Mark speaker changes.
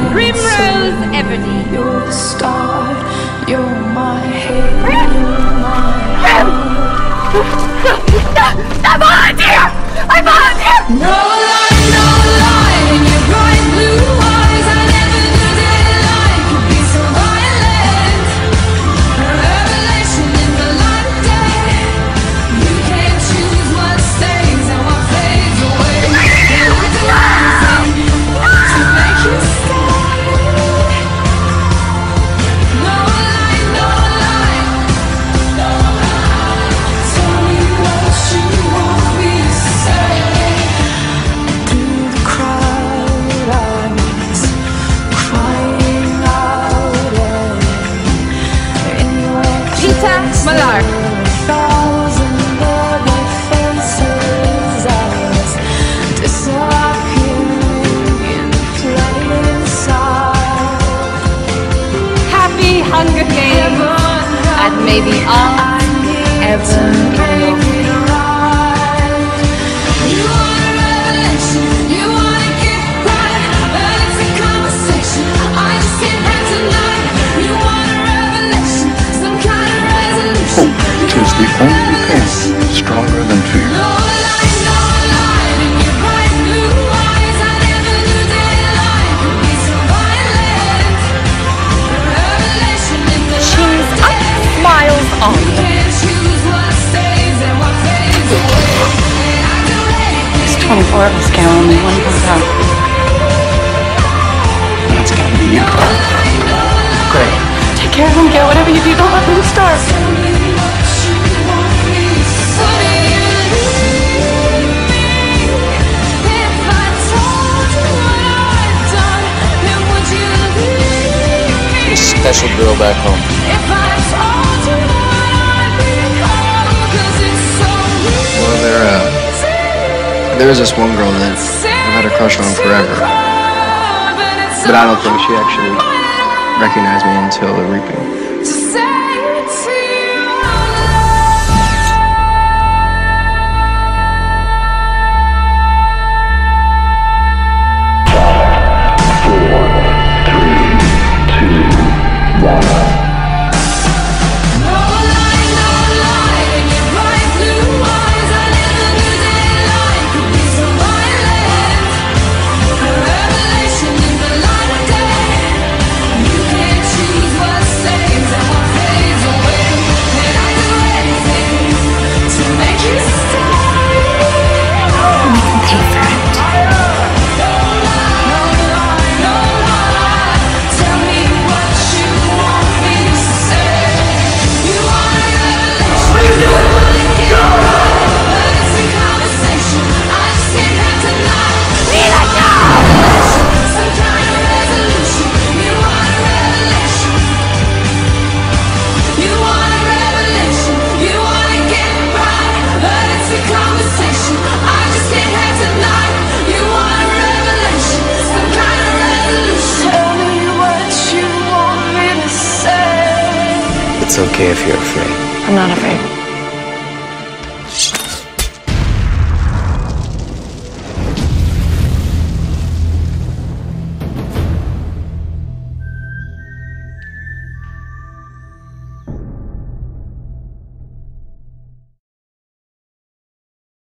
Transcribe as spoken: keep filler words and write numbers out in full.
Speaker 1: Primrose Everdeen.
Speaker 2: You're the star, you're my head, you're my heart.
Speaker 1: I volunteer! I volunteer!
Speaker 2: No lie, no lie, in your bright blue eyes. I never knew daylight could be so violent. A revelation in the light of day. You can't choose what stays and what fades away. And I do anything to make you stay. No lie, no lie, no lie. Tell me what you want me to say. Through the crowd I was crying out, and in your
Speaker 1: Peter Malar.
Speaker 2: thousand ugly faces I was disappearing in plain sight.
Speaker 1: Happy Hunger Games and maybe all ever
Speaker 2: Make it right. You want a revelation, you want to get right, but it's a conversation I just can't have tonight. You want a revelation, some kind of resolution.
Speaker 3: Hope is the only pain stronger than fear.
Speaker 2: No lie, no lie, in your bright blue eyes. I never knew daylight could be so violent. A revelation in the
Speaker 1: Cheese up, smiles on.
Speaker 2: you can't choose what stays and what fades away. And I do anything.
Speaker 4: There's twenty-four of us, Carol, only one comes out.
Speaker 3: That's gonna be you. Great.
Speaker 4: Take care of him, Gail. Whatever you do, don't let him starve.
Speaker 2: Tell me what you want me to say. If I told you what I've done, then would you leave me?
Speaker 3: Special girl back home.
Speaker 2: If I told you what I'd become, 'cause it's so
Speaker 5: Well, there, uh,
Speaker 2: easy
Speaker 5: there was this one girl that I've had a crush on forever, but I don't think she actually recognized me until the reaping.
Speaker 2: to say it to you out No lie, no lie, in your bright blue eyes. I never knew daylight could be so violent. A revelation in the light of day. You can't choose what stays and what fades away. And I do anything to make you stay.
Speaker 4: Pay for it.
Speaker 2: No lie, no lie, tell me what you want me to say. You want a revelation, you wanna get right, but it's a conversation I just can't have tonight. Need I know? Some kind of resolution. You want a revelation. You want a revelation. You wanna get right, but it's a conversation I just can't have tonight. You want a revelation, some kind of resolution. Tell me what you want me to say.
Speaker 5: It's okay if you're afraid.
Speaker 4: I'm not afraid.